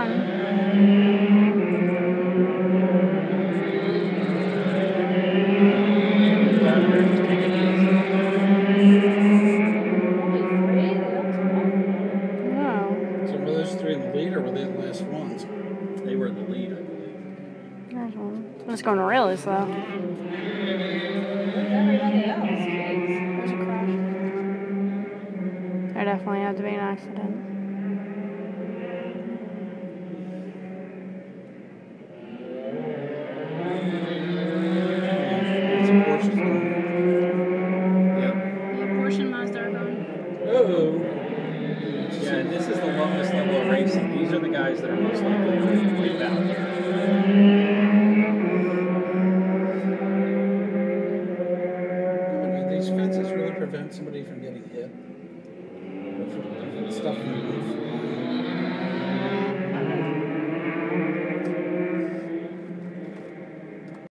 So were those three in the lead, or were they the last ones? They were in the lead, I believe. There's one. I'm just going to really slow. Where's everybody else? Jeez. There's a crash. There definitely had to be an accident. It's a Porsche's gone. Yep. Yeah, Porsche and Mazda are gone. Oh. Yeah, and this is the lowest level of racing. These are the guys that are most likely to wipe out here. These fences really prevent somebody from getting hit.